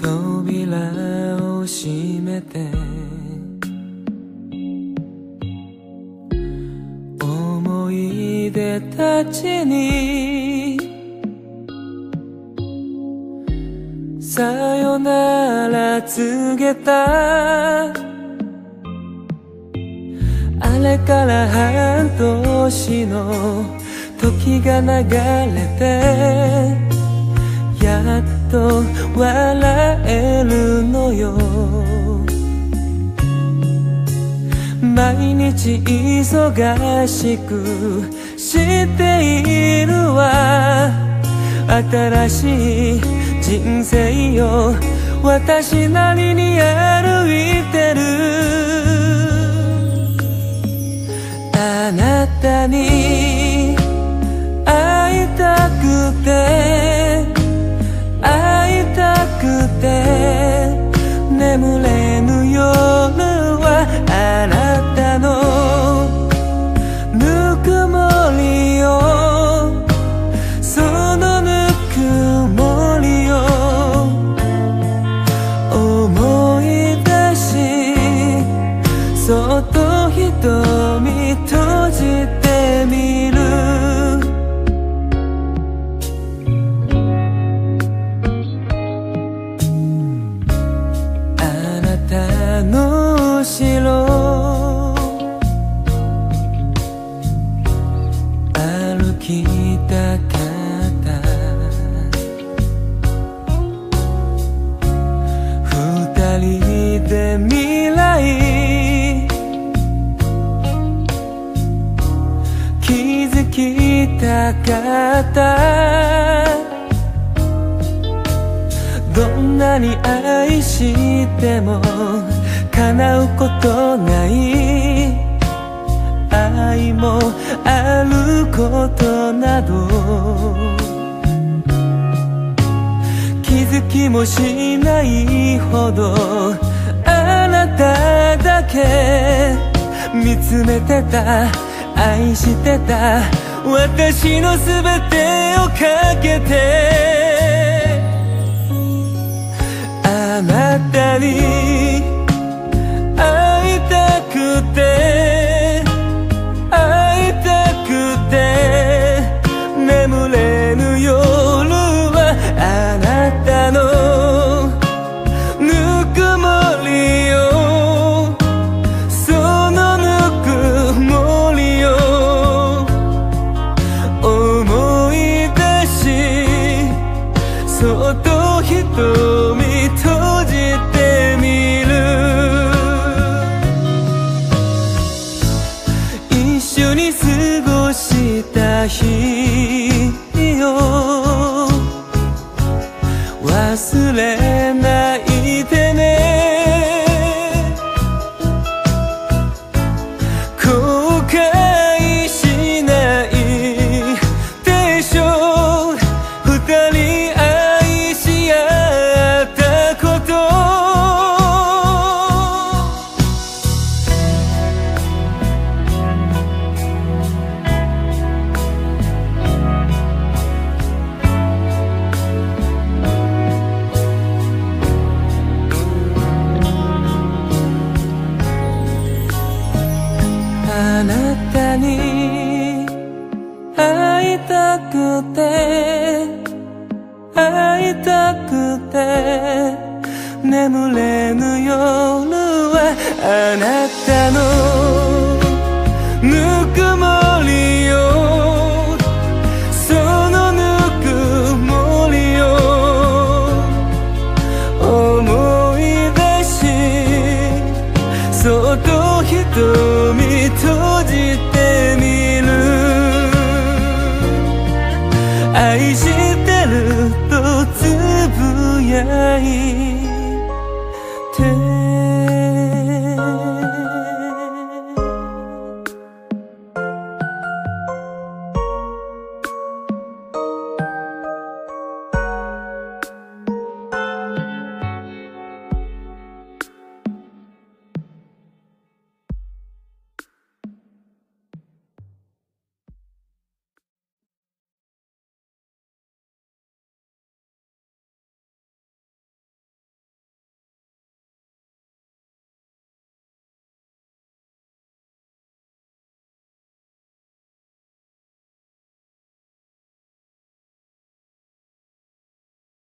扉を閉めて思い出たちにさよなら告げた。あれから半年の時が流れてやっと笑えるのよ。毎日忙しくしているわ。新しい人生を私なりに歩いてる。あなたに会いたくて会いたくて眠れぬ夜はあなたのぬくもりよ。そのぬくもりよ思い出しそっと瞳閉じてみる。あなたの後ろ歩きたかった二人で未来気づきたかった。どんなに愛しても叶うことない愛もあることなど気づきもしないほどあなただけ見つめてた愛してた私のすべてをかけてあなたに会いたくて会いたくて眠れぬ夜はあなたのぬくもりよ。そのぬくもりよ思い出しそっと瞳閉じてみる。一緒に過ごした日を忘れないでね。後悔しないでしょう二人愛し合ったこと。あなたに会いたくて会いたくて眠れぬ夜はあなたのぬくもりよ。そのぬくもりよ思い出しそっと瞳閉じてみる。愛してるとつぶやい